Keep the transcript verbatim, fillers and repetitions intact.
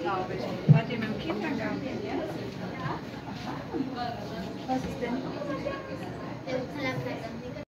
glaube ich. Wart ihr im Kindergarten? Ja. Was ist denn?